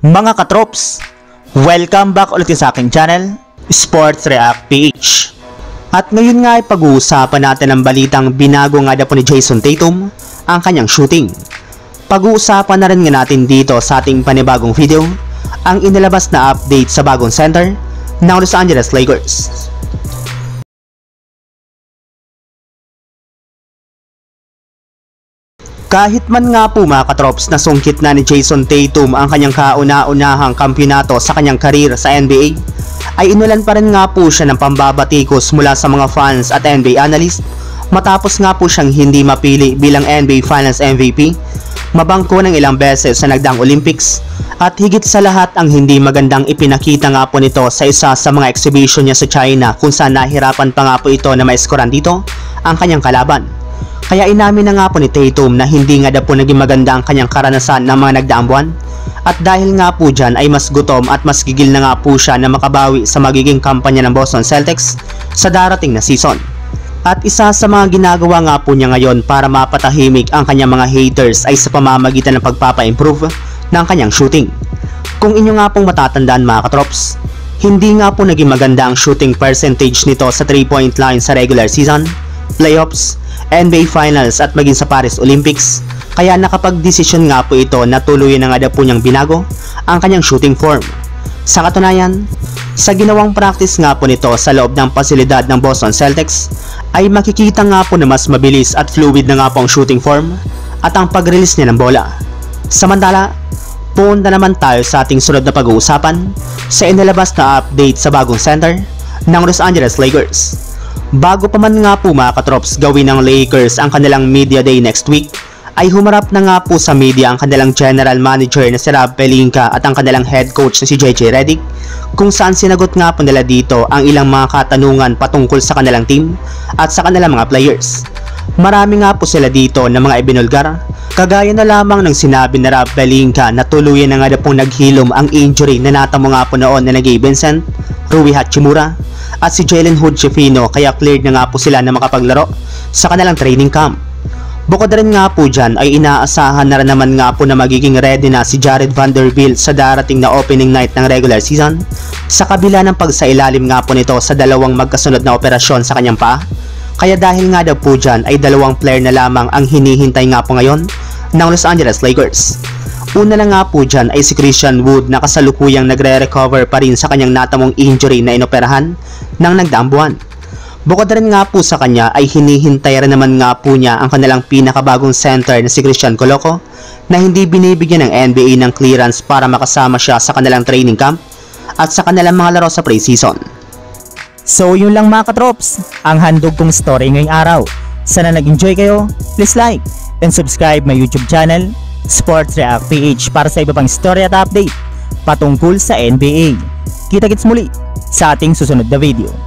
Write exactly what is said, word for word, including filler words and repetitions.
Mga katrops, welcome back ulit sa aking channel, Sports React P H. At ngayon nga ay pag-uusapan natin ang balitang binago nga daw po ni Jayson Tatum ang kanyang shooting. Pag-uusapan na rin nga natin dito sa ating panibagong video ang inilabas na update sa bagong center ng Los Angeles Lakers. Kahit man nga po mga katrops na sungkit na ni Jayson Tatum ang kanyang kauna-unahang kampyonato sa kanyang karir sa N B A, ay inulan pa rin nga po siya ng pambabatikos mula sa mga fans at N B A analyst matapos nga po siyang hindi mapili bilang N B A Finals M V P, mabangko ng ilang beses sa nagdaang Olympics, at higit sa lahat ang hindi magandang ipinakita nga po nito sa isa sa mga exhibition niya sa China kung saan nahirapan pa nga po ito na maiskoran dito ang kanyang kalaban. Kaya inamin na nga po ni Tatum na hindi nga daw po naging maganda ang kanyang karanasan ng mga nagdaang buwan, at dahil nga po dyan ay mas gutom at mas gigil na nga po siya na makabawi sa magiging kampanya ng Boston Celtics sa darating na season. At isa sa mga ginagawa nga po niya ngayon para mapatahimik ang kanyang mga haters ay sa pamamagitan ng pagpapa-improve ng kanyang shooting. Kung inyo nga pong matatandaan mga katrops, hindi nga po naging maganda ang shooting percentage nito sa three point line sa regular season, playoffs, N B A Finals at maging sa Paris Olympics, kaya nakapag-desisyon nga po ito na tuluyan na nga daw po niyang binago ang kanyang shooting form. Sa katunayan, sa ginawang practice nga po nito sa loob ng pasilidad ng Boston Celtics, ay makikita nga po na mas mabilis at fluid na nga po ang shooting form at ang pag-release niya ng bola. Samantala, punta naman tayo sa ating sunod na pag-uusapan sa inilabas na update sa bagong center ng Los Angeles Lakers. Bago pa man nga po mga katrops gawin ng Lakers ang kanilang media day next week, ay humarap na nga po sa media ang kanilang general manager na si Rob Pelinka at ang kanilang head coach na si J J Redick, kung saan sinagot nga po nila dito ang ilang mga katanungan patungkol sa kanilang team at sa kanilang mga players. Marami nga po sila dito na mga ibinulgar, kagaya na lamang ng sinabi na Rob Pelinka na tuluyan na nga na pong naghilom ang injury na natamo nga po noon na Gabe Vincent, Rui Hachimura at si Jalen Hood-Schifino, kaya cleared na nga po sila na makapaglaro sa kanilang training camp. Bukod rin nga po dyan ay inaasahan na rin naman nga po na magiging ready na si Jared Vanderbilt sa darating na opening night ng regular season, sa kabila ng pagsailalim nga po nito sa dalawang magkasunod na operasyon sa kanyang paa. Kaya dahil nga daw po dyan ay dalawang player na lamang ang hinihintay nga po ngayon ng Los Angeles Lakers. Una na nga po dyan ay si Christian Wood na kasalukuyang nagre-recover pa rin sa kanyang natamong injury na inoperahan ng nagdaang buwan. Bukod rin nga po sa kanya ay hinihintay rin naman nga po niya ang kanilang pinakabagong center na si Christian Coloco na hindi binibigyan ng N B A ng clearance para makasama siya sa kanilang training camp at sa kanilang mga laro sa pre-season. So yun lang mga katrops, ang handog kong story ngayong araw. Sana nag-enjoy kayo, please like and subscribe my YouTube channel, Sports React P H, para sa iba pang story at update patungkol sa N B A. Kita-kits muli sa ating susunod na video.